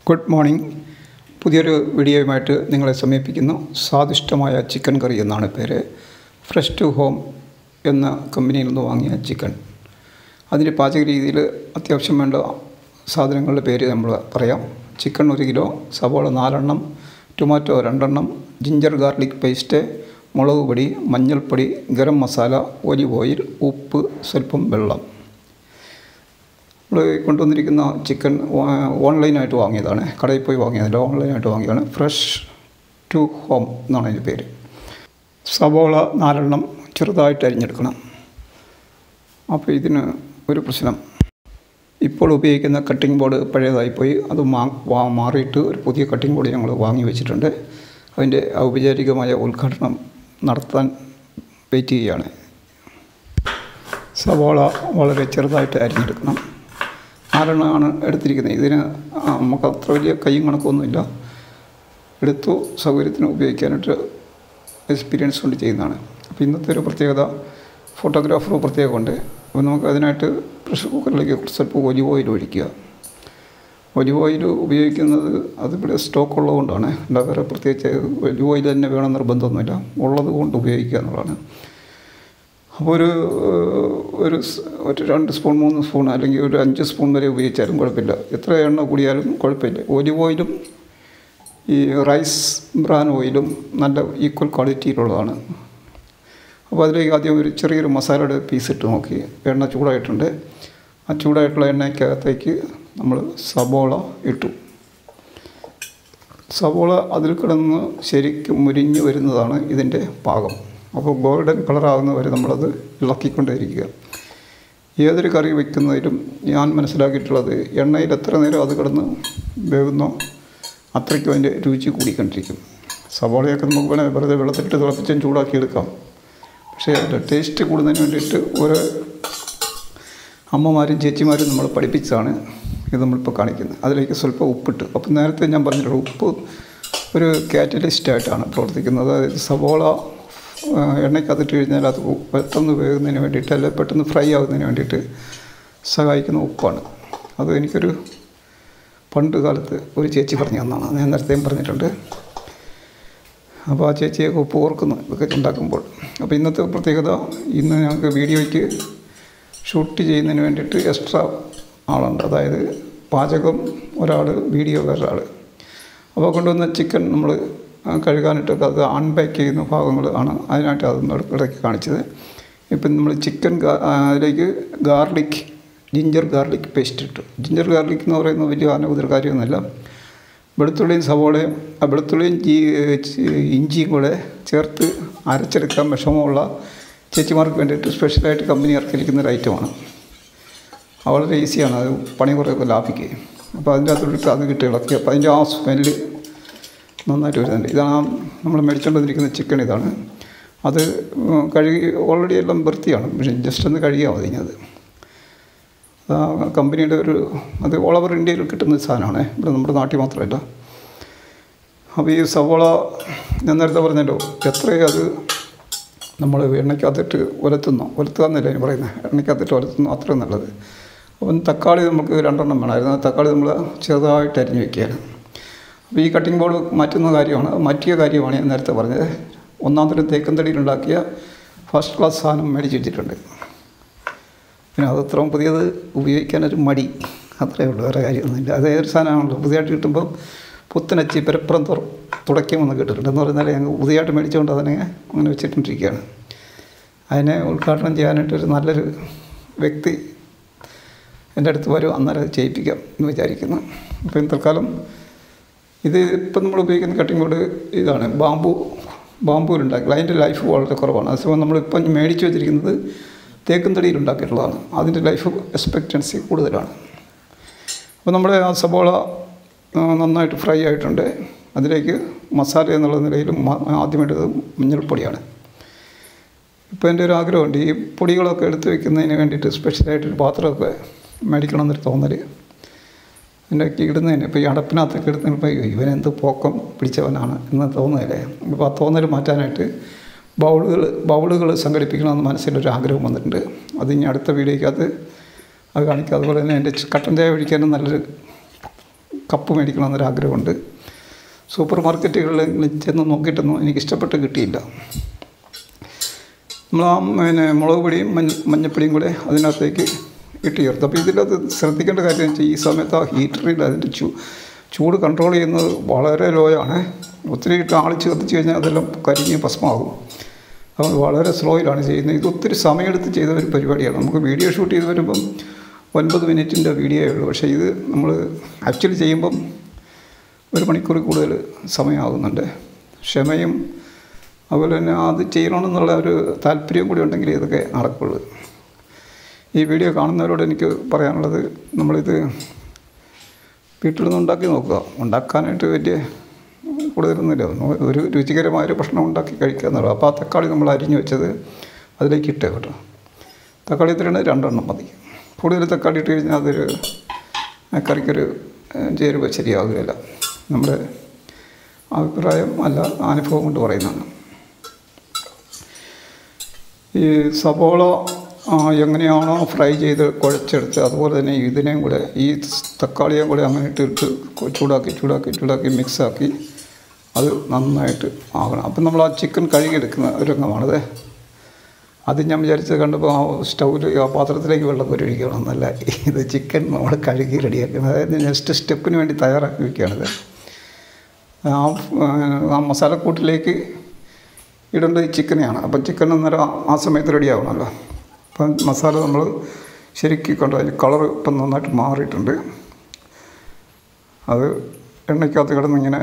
Good morning. പുതിയൊരു വീഡിയോയുമായിട്ട് നിങ്ങളെ സമീപിക്കുന്നു. സ്വാദിഷ്ടമായ ചിക്കൻ കറി എന്നാണ് പേര്. ഫ്രഷ് ടു ഹോം എന്ന കമ്പനിയിൽ നിന്ന് വാങ്ങിയ ചിക്കൻ. അതിൻ്റെ പാചക രീതിയിൽ അത്യാവശ്യം വേണ്ട സാധനങ്ങളുടെ പേര് നമ്മൾ പറയാം. ചിക്കൻ 1 കിലോ, സവോള 4 എണ്ണം, ടൊമാറ്റോ 2 എണ്ണം, ജിഞ്ചർ ഗാർലിക് പേസ്റ്റ്, മുളക് പൊടി, മഞ്ഞൾപ്പൊടി, ഗരം മസാല, ഒലിവ് ഓയിൽ, ഉപ്പ്, സ്വല്പം വെള്ളം. നമ്മൾ കൊണ്ടുവന്നിരിക്കുന്ന ചിക്കൻ ഓൺലൈനായിട്ട് വാങ്ങിയതാണ്. കടയിൽ പോയി വാങ്ങിയതല്ല, ഓൺലൈനായിട്ട് വാങ്ങിയതാണ്. ഫ്രഷ് ടു ഹോം എന്നാണ് അതിൻ്റെ പേര്. സവോള 4 എണ്ണം ചെറുതായിട്ട് അരിഞ്ഞെടുക്കണം. അപ്പോൾ ഇതിന് ഒരു പ്രശ്നം, ഇപ്പോൾ ഉപയോഗിക്കുന്ന കട്ടിംഗ് ബോർഡ് പഴയതായിപ്പോയി. അത് മാറിയിട്ട് ഒരു പുതിയ കട്ടിംഗ് ബോർഡ് ഞങ്ങൾ വാങ്ങി വെച്ചിട്ടുണ്ട്. അതിൻ്റെ ഔപചാരികമായ ഉദ്ഘാടനം നടത്താൻ വെയിറ്റ് ചെയ്യുകയാണ്. സവോള വളരെ ചെറുതായിട്ട് അരിഞ്ഞെടുക്കണം. 4 എണ്ണമാണ് എടുത്തിരിക്കുന്നത്. ഇതിന് നമുക്ക് അത്ര വലിയ കയ്യും കണക്കൊന്നുമില്ല. എടുത്തു സൗകര്യത്തിന് ഉപയോഗിക്കാനായിട്ട് എക്സ്പീരിയൻസ് കൊണ്ട് ചെയ്യുന്നതാണ്. അപ്പോൾ ഇന്നത്തെ ഒരു പ്രത്യേകത, ഫോട്ടോഗ്രാഫർ പ്രത്യേകമുണ്ട്. അപ്പോൾ നമുക്ക് അതിനായിട്ട് പ്രഷർ കുക്കറിലേക്ക് സ്വല്പം ഒലിവ് ഓയിൽ ഒഴിക്കുക. ഒലിവ് ഓയിൽ ഉപയോഗിക്കുന്നത് അതിവിടെ സ്റ്റോക്ക് ഉള്ളതുകൊണ്ടാണ്. വേറെ പ്രത്യേകിച്ച് ഒലിവ് ഓയിൽ തന്നെ വേണം നിർബന്ധമൊന്നുമില്ല, ഉള്ളത് കൊണ്ട് ഉപയോഗിക്കുക എന്നുള്ളതാണ്. അപ്പോൾ ഒരു 2 സ്പൂൺ 3 സ്പൂൺ അല്ലെങ്കിൽ ഒരു 5 സ്പൂൺ വരെ ഉപയോഗിച്ചാലും കുഴപ്പമില്ല. എത്ര എണ്ണ കൂടിയാലും കുഴപ്പമില്ല. ഒലിവ് ഓയിലും ഈ റൈസ് ബ്രാൻ ഓയിലും നല്ല ഈക്വൽ ക്വാളിറ്റിയിലുള്ളതാണ്. അപ്പോൾ അതിലേക്ക് ആദ്യം ഒരു ചെറിയൊരു മസാലയുടെ പീസ് ഇട്ട് നോക്കി. എണ്ണ ചൂടായിട്ടുണ്ട്. ആ ചൂടായിട്ടുള്ള എണ്ണയ്ക്കകത്തേക്ക് നമ്മൾ സവോള ഇട്ടു. സവോള അതിൽ കിടന്ന് ശരിക്കും മുരിഞ്ഞ് വരുന്നതാണ് ഇതിൻ്റെ പാകം. അപ്പോൾ ഗോൾഡൻ കളറാകുന്നവരെ നമ്മളത് ഇളക്കിക്കൊണ്ടേയിരിക്കുക. ഏതൊരു കറി വയ്ക്കുന്നതിലും ഞാൻ മനസ്സിലാക്കിയിട്ടുള്ളത്, എണ്ണയിൽ എത്ര നേരം അത് കിടന്ന് വേകുന്നോ അത്രയ്ക്കും അതിൻ്റെ രുചി കൂടിക്കൊണ്ടിരിക്കും. സവോളയൊക്കെ നമുക്ക് വേണമെങ്കിൽ വെറുതെ വെള്ളത്തിലിട്ട് തിളപ്പിച്ചും ചൂടാക്കി എടുക്കാം. പക്ഷേ അതിൻ്റെ ടേസ്റ്റ് കൂടുന്നതിന് വേണ്ടിയിട്ട് ഓരോ അമ്മമാരും ചേച്ചിമാരും നമ്മൾ പഠിപ്പിച്ചതാണ് ഇത് നമ്മളിപ്പോൾ കാണിക്കുന്നത്. അതിലേക്ക് സ്വല്പം ഉപ്പിട്ട്, അപ്പം നേരത്തെ ഞാൻ പറഞ്ഞിട്ടുള്ള ഉപ്പ് ഒരു കാറ്റലിസ്റ്റായിട്ടാണ് പ്രവർത്തിക്കുന്നത്. അതായത് സവോള എണ്ണയ്ക്കകത്തിട്ട് കഴിഞ്ഞാൽ അത് പെട്ടെന്ന് വേകുന്നതിന് വേണ്ടിയിട്ട്, അല്ലെങ്കിൽ പെട്ടെന്ന് ഫ്രൈ ആകുന്നതിന് വേണ്ടിയിട്ട് സഹായിക്കുന്ന ഉപ്പാണ്. അത് എനിക്കൊരു പണ്ട് കാലത്ത് ഒരു ചേച്ചി പറഞ്ഞു തന്നതാണ്. ഞാൻ നേരത്തെയും പറഞ്ഞിട്ടുണ്ട്. അപ്പോൾ ആ ചേച്ചിയൊക്കെ ഉപ്പ് ഓർക്കുന്നു ഇതൊക്കെ ഉണ്ടാക്കുമ്പോൾ. അപ്പോൾ ഇന്നത്തെ പ്രത്യേകത, ഇന്ന് ഞങ്ങൾക്ക് വീഡിയോയ്ക്ക് ഷൂട്ട് ചെയ്യുന്നതിന് വേണ്ടിയിട്ട് എക്സ്ട്രാ ആളുണ്ട്. അതായത് പാചകം ഒരാൾ, വീഡിയോ വേറൊരാൾ. അപ്പോൾ കൊണ്ടുവന്ന ചിക്കൻ നമ്മൾ കഴുകാനിട്ടൊക്കെ അത് അൺപാക്ക് ചെയ്യുന്ന ഭാഗങ്ങൾ ആണ്. അതിനായിട്ട് അതൊന്നും ഇടയ്ക്ക് കാണിച്ചത്. ഇപ്പം നമ്മൾ ചിക്കൻ അതിലേക്ക് ജിഞ്ചർ ഗാർലിക് പേസ്റ്റ് ഇട്ടു. ജിഞ്ചർ ഗാർലിക് എന്ന് പറയുന്നത് വലിയ അനവധി കാര്യമൊന്നുമില്ല. വെളുത്തുള്ളിയും സവോളയും, ആ വെളുത്തുള്ളിയും ഇഞ്ചിയും കൂടെ ചേർത്ത് അരച്ചെടുക്കാൻ വിഷമമുള്ള ചേച്ചിമാർക്ക് വേണ്ടിയിട്ട് സ്പെഷ്യലായിട്ട് കമ്പനി ഇറക്കിയിരിക്കുന്ന ഒരു ഐറ്റമാണ്. വളരെ ഈസിയാണ്, അത് പണി കുറേയൊക്കെ ലാഭിക്കുകയും. അപ്പോൾ അതിൻ്റെ അകത്തോട്ട് അത് കിട്ടി ഇളക്കി. അപ്പോൾ അതിൻ്റെ ആ സ്മെല്ല് നന്നായിട്ട് വരുന്നുണ്ട്. ഇതാണ് നമ്മൾ മേടിച്ചുകൊണ്ടിരിക്കുന്ന ചിക്കൻ. ഇതാണ് അത് കഴുകി ഓൾറെഡി എല്ലാം വൃത്തിയാണ്, പക്ഷേ ജസ്റ്റ് ഒന്ന് കഴുകിയാൽ മതി. അത് കമ്പനിയുടെ അത് ഓൾ ഓവർ ഇന്ത്യയിൽ കിട്ടുന്ന സാധനമാണ്, ഇവിടെ നമ്മുടെ നാട്ടിൽ മാത്രമല്ല. അപ്പോൾ ഈ സവോള ഞാൻ നേരത്തെ പറഞ്ഞല്ലോ, എത്രയും അത് നമ്മൾ എണ്ണയ്ക്കകത്തിട്ട് ഉലത്തുക എന്നല്ല ഞാൻ പറയുന്നത്, എണ്ണയ്ക്കകത്തിട്ട് ഉലത്തുന്നു അത്രയും നല്ലത്. അപ്പം തക്കാളി നമുക്ക് 2 എണ്ണം വേണമായിരുന്നു. തക്കാളി നമ്മൾ ചെറുതായിട്ട് അരിഞ്ഞ് വയ്ക്കുകയാണ്. അപ്പോൾ ഈ കട്ടിംഗ് ബോർഡ് മാറ്റിയ കാര്യമാണ് ഞാൻ നേരത്തെ പറഞ്ഞത്. 1-ാം തരം തേക്കൻ തടിയിലുണ്ടാക്കിയ ഫസ്റ്റ് ക്ലാസ് സാധനം മേടിച്ച് വെച്ചിട്ടുണ്ട്. പിന്നെ അതത്രയും പുതിയത് ഉപയോഗിക്കാനൊരു മടി, അത്രയേ ഉള്ളൂ, വേറെ കാര്യമൊന്നുമില്ല. അത് ഏതൊരു സാധനമാണല്ലോ പുതിയതായിട്ട് കിട്ടുമ്പം പുത്തനച്ചി പരപ്പുറം തുടയ്ക്കുമെന്ന് കേട്ടിട്ടുണ്ട്. എന്ന് പറഞ്ഞാൽ ഞങ്ങൾ പുതിയതായിട്ട് മേടിച്ചുകൊണ്ട് അതിനെ അങ്ങനെ വെച്ചിട്ടിരിക്കുകയാണ്. അതിനെ ഉദ്ഘാടനം ചെയ്യാനായിട്ടൊരു നല്ലൊരു വ്യക്തി എൻ്റെ അടുത്ത് വരും, അന്നേരം ചെയ്യിപ്പിക്കാം എന്ന് വിചാരിക്കുന്നു. അപ്പം തൽക്കാലം ഇത് ഇപ്പം നമ്മൾ ഉപയോഗിക്കുന്ന കട്ടിംഗ് ബോർഡ് ഇതാണ്, ബാമ്പൂരുണ്ടാക്കില്ല. അതിൻ്റെ ലൈഫ് വളരെ കുറവാണ്. അതേസമയം നമ്മളിപ്പം മേടിച്ച് വെച്ചിരിക്കുന്നത് തേക്കും തടിയിൽ ഉണ്ടാക്കിയിട്ടുള്ളതാണ്. അതിൻ്റെ ലൈഫ് എക്സ്പെക്റ്റൻസി കൂടുതലാണ്. അപ്പോൾ നമ്മുടെ ആ സവോള നന്നായിട്ട് ഫ്രൈ ആയിട്ടുണ്ട്. അതിലേക്ക് മസാല എന്നുള്ള നിലയിലും ആദ്യമായിട്ടത് മഞ്ഞൾപ്പൊടിയാണ്. ഇപ്പോൾ എൻ്റെ ഒരു ആഗ്രഹമുണ്ട്, ഈ പൊടികളൊക്കെ എടുത്ത് വയ്ക്കുന്നതിന് വേണ്ടിയിട്ട് സ്പെഷ്യലായിട്ടൊരു പാത്രമൊക്കെ മേടിക്കണം എന്നൊരു തോന്നൽ ഇതിൻ്റെയൊക്കെ ഇടുന്നതിന്. ഇപ്പോൾ ഈ അടപ്പിനകത്തൊക്കെ ഇടുന്നതിപ്പോൾ ഇവനെന്ത് പോക്കം പിടിച്ചവനാണ് എന്ന് തോന്നുന്നില്ലേ. അപ്പോൾ ആ തോന്നൽ മാറ്റാനായിട്ട് ബൗളുകൾ സംഘടിപ്പിക്കണമെന്ന് മനസ്സിലൊരു ആഗ്രഹം വന്നിട്ടുണ്ട്. അത് ഇനി അടുത്ത വീഡിയോയ്ക്കകത്ത് അത് കാണിക്കുക. അതുപോലെ തന്നെ എൻ്റെ കട്ടൻ ചായ ഒഴിക്കാനും നല്ലൊരു കപ്പ് മേടിക്കണമെന്നൊരാഗ്രഹമുണ്ട്. സൂപ്പർ മാർക്കറ്റുകളിൽ ചെന്ന് നോക്കിയിട്ടൊന്നും എനിക്കിഷ്ടപ്പെട്ട് കിട്ടിയില്ല. നമ്മൾ പിന്നെ മുളക് പൊടിയും മഞ്ഞപ്പൊടിയും കൂടെ അതിനകത്തേക്ക് ഇട്ട് ചേർത്ത്. അപ്പോൾ ഇതിലത് ശ്രദ്ധിക്കേണ്ട കാര്യം വെച്ചാൽ ഈ സമയത്ത് ആ ഹീറ്ററിൽ അതിൻ്റെ ചൂട് കൺട്രോൾ ചെയ്യുന്നത് വളരെ ലോ ആണ്. ഒത്തിരി ഇട്ട് ആളിച്ച് കത്തിച്ച് കഴിഞ്ഞാൽ അതെല്ലാം കരിഞ്ഞ് ഭസ്മമാകും. അപ്പോൾ വളരെ സ്ലോയിലാണ് ചെയ്യുന്നത്. ഇത് ഒത്തിരി സമയമെടുത്ത് ചെയ്ത ഒരു പരിപാടിയാണ്. നമുക്ക് വീഡിയോ ഷൂട്ട് ചെയ്ത് വരുമ്പം 9 മിനിറ്റിൻ്റെ വീഡിയോയേ ഉള്ളൂ. പക്ഷേ ഇത് നമ്മൾ ആക്ച്വലി ചെയ്യുമ്പം 1 മണിക്കൂർ കൂടുതൽ സമയമാകുന്നുണ്ട്. ക്ഷമയും അതുപോലെ തന്നെ അത് ചെയ്യണമെന്നുള്ള ഒരു താല്പര്യം കൂടി ഉണ്ടെങ്കിൽ ഇതൊക്കെ നടക്കുള്ളൂ. ഈ വീഡിയോ കാണുന്നവരോട് എനിക്ക് പറയാനുള്ളത്, നമ്മളിത് വീട്ടിൽ നിന്ന് ഉണ്ടാക്കി നോക്കുക. ഉണ്ടാക്കാനായിട്ട് വലിയ കൂടുതലൊന്നുമില്ല. ഒരു രുചികരമായൊരു ഭക്ഷണം ഉണ്ടാക്കി കഴിക്കുക എന്നുള്ളത്. അപ്പോൾ ആ തക്കാളി നമ്മൾ അരിഞ്ഞു വെച്ചത് അതിലേക്ക് ഇട്ടേ കേട്ടോ. തക്കാളി ഇത്രയാണ് 2 എണ്ണം മതി. കൂടുതൽ തക്കാളി ഇട്ട് കഴിഞ്ഞാൽ അതൊരു കറിക്കൊരു ചേരുവ ശരിയാകുകയില്ല. നമ്മുടെ അഭിപ്രായം അല്ല, അനുഭവം കൊണ്ട് പറയുന്നതാണ്. ഈ സവോള എങ്ങനെയാണോ ഫ്രൈ ചെയ്ത് കുഴച്ചെടുത്ത് അതുപോലെ തന്നെ ഇതിനെയും കൂടെ ഈ തക്കാളിയും കൂടെ അങ്ങനെ ഇട്ടിട്ട് ചൂടാക്കി മിക്സാക്കി അത് നന്നായിട്ട് ആകണം. അപ്പം നമ്മൾ ആ ചിക്കൻ കഴുകിയെടുക്കുന്ന ഒരു രംഗമാണത്. അത് ഞാൻ വിചാരിച്ചത് കണ്ടപ്പോൾ ആ സ്റ്റൗവിൽ ആ പാത്രത്തിലേക്ക് വെള്ളം കോരിയൊഴിക്കണം എന്നല്ല, ഇത് ചിക്കൻ നമ്മൾ കഴുകി റെഡിയാക്കുന്നത്. അതായത് നെക്സ്റ്റ് സ്റ്റെപ്പിന് വേണ്ടി തയ്യാറാക്കി വയ്ക്കുകയാണിത്. ആ മസാലക്കൂട്ടിലേക്ക് ഇടേണ്ടത് ഈ ചിക്കനെയാണ്. അപ്പം ചിക്കൻ അന്നേരം ആ സമയത്ത് റെഡി ആവണമല്ലോ. അപ്പം മസാല നമ്മൾ ശരിക്കും കണ്ടു. അതിന് കളർ ഇപ്പം നന്നായിട്ട് മാറിയിട്ടുണ്ട്. അത് എണ്ണയ്ക്കകത്ത് കിടന്നിങ്ങനെ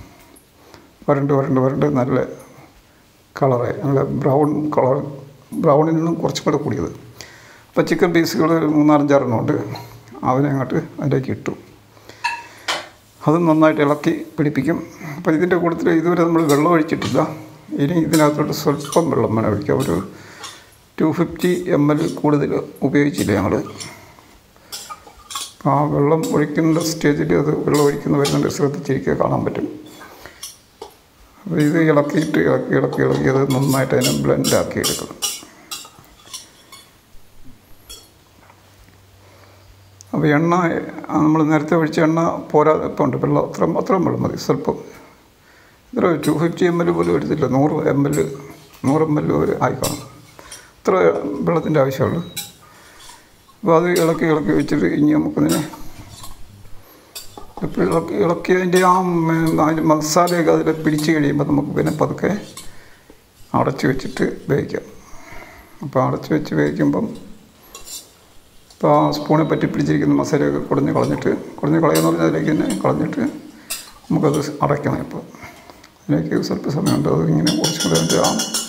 വരണ്ട് നല്ല കളറായി, നല്ല ബ്രൗണിൽ നിന്നും കുറച്ചും കൂടെ കൂടിയത്. അപ്പോൾ ചിക്കൻ പീസുകൾ 3-4 ഉണ്ട്. അതിനെ അങ്ങോട്ട് അതിലേക്ക് ഇട്ടു. അത് നന്നായിട്ട് ഇളക്കി പിടിപ്പിക്കും. അപ്പോൾ ഇതിൻ്റെ കൂട്ടത്തിൽ ഇതുവരെ നമ്മൾ വെള്ളം ഒഴിച്ചിട്ടില്ല. ഇനി ഇതിനകത്തോട്ട് സ്വല്പം വെള്ളം വേണം ഒഴിക്കാം. ഒരു 250 ml കൂടുതൽ ഉപയോഗിച്ചില്ല ഞങ്ങൾ. ആ വെള്ളം ഒഴിക്കുന്ന സ്റ്റേജിൽ അത് വെള്ളം ഒഴിക്കുന്ന വരുന്നുണ്ട്, ശ്രദ്ധിച്ചിരിക്കുക, കാണാൻ പറ്റും. അപ്പോൾ ഇത് ഇളക്കി അത് നന്നായിട്ട് അതിനെ ബ്ലെൻഡാക്കി എടുക്കണം. അപ്പോൾ എണ്ണ നമ്മൾ നേരത്തെ ഒഴിച്ച എണ്ണ പോരാതെ ഇപ്പോൾ ഉണ്ട്. വെള്ളം അത്രയും വെള്ളം മതി. സ്വല്പം ഇത്ര 250 ml പോലും എടുത്തില്ല, 100 ml വരെ ആയിക്കാണും. ഇത്ര വെള്ളത്തിൻ്റെ ആവശ്യമുള്ളൂ. അപ്പോൾ അത് ഇളക്കി വെച്ചിട്ട് ഇനി നമുക്കതിനെ ഇളക്കി അതിൻ്റെ അതിൻ്റെ മസാലയൊക്കെ അതിൽ പിടിച്ച് കഴിയുമ്പോൾ നമുക്ക് പിന്നെ പതുക്കെ അടച്ച് വെച്ചിട്ട് വേവിക്കാം. അപ്പോൾ അടച്ച് വെച്ച് വേവിക്കുമ്പം ഇപ്പോൾ ആ സ്പൂണിൽ പറ്റി പിടിച്ചിരിക്കുന്ന മസാലയൊക്കെ കുടഞ്ഞ് കളയുമെന്ന് പറഞ്ഞാൽ അതിലേക്ക് തന്നെ കളഞ്ഞിട്ട് നമുക്കത് അടയ്ക്കണം. ഇപ്പോൾ അതിലേക്ക് സ്വല്പ സമയമുണ്ട്. അത് ഇങ്ങനെ കുറച്ചും കൂടെ അതിൻ്റെ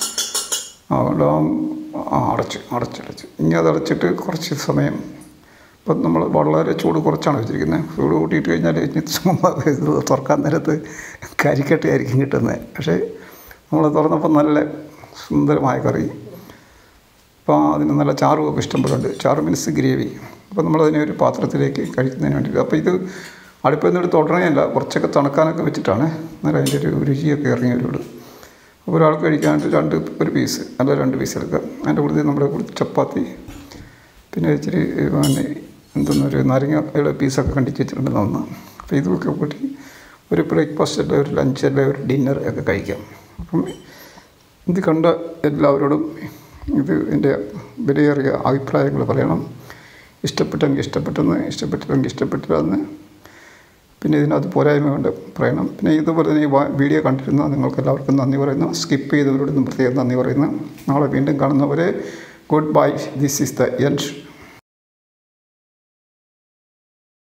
അടച്ചടച്ച് ഇനി അത് അടച്ചിട്ട് കുറച്ച് സമയം. ഇപ്പം നമ്മൾ വളരെ ചൂട് കുറച്ചാണ് വെച്ചിരിക്കുന്നത്. ചൂട് കൂട്ടിയിട്ട് കഴിഞ്ഞാൽ ഇത് തുറക്കാൻ നേരത്ത് കരിക്കട്ടയായിരിക്കും കിട്ടുന്നത്. പക്ഷേ നമ്മൾ തുറന്നപ്പോൾ നല്ല സുന്ദരമായ കറി. അപ്പോൾ അതിന് നല്ല ചാറുമൊക്കെ ഇഷ്ടംപോലുണ്ട്. ചാറ് മീൻസ് ഗ്രേവി. അപ്പോൾ നമ്മളതിനെ ഒരു പാത്രത്തിലേക്ക് കഴിക്കുന്നതിന് വേണ്ടിയിട്ട്. അപ്പോൾ ഇത് അടുപ്പിൽ നിന്നെടുത്ത് ഉടനെയല്ല, കുറച്ചൊക്കെ തണുക്കാനൊക്കെ വെച്ചിട്ടാണ് അന്നേരം അതിൻ്റെ ഒരു രുചിയൊക്കെ ഇറങ്ങി വരുള്ളൂ. അപ്പോൾ ഒരാൾക്ക് കഴിക്കാനായിട്ട് 2 പീസ് അല്ല 2 പീസ് എടുക്കുക. അതിൻ്റെ കൂടുതൽ നമ്മുടെ ചപ്പാത്തി, പിന്നെ ഇച്ചിരി എന്തെന്നൊരു നാരങ്ങയുടെ പീസൊക്കെ കണ്ടിച്ച് വെച്ചിട്ടുണ്ടെന്ന് തോന്നുന്നു. അപ്പോൾ ഇതൊക്കെ കൂട്ടി ഒരു ബ്രേക്ക്ഫാസ്റ്റ് അല്ല, ഒരു ലഞ്ച് അല്ല, ഒരു ഡിന്നർ ഒക്കെ കഴിക്കാം. അപ്പം ഇത് കണ്ട എല്ലാവരോടും എൻ്റെ വിലയേറിയ അഭിപ്രായങ്ങൾ പറയണം. ഇഷ്ടപ്പെട്ടെങ്കിൽ ഇഷ്ടപ്പെട്ടില്ലെങ്കിൽ ഇഷ്ടപ്പെട്ടില്ലെന്ന്, പിന്നെ ഇതിനകത്ത് പോരായ്മ കൊണ്ട് പറയണം. പിന്നെ ഇതുപോലെ തന്നെ ഈ വീഡിയോ കണ്ടിരുന്ന നിങ്ങൾക്ക് എല്ലാവർക്കും നന്ദി പറയുന്നു. സ്കിപ്പ് ചെയ്തവരോടൊന്നും പ്രത്യേകം നന്ദി പറയുന്നു. നാളെ വീണ്ടും കാണുന്നവരെ goodbye. This is the end.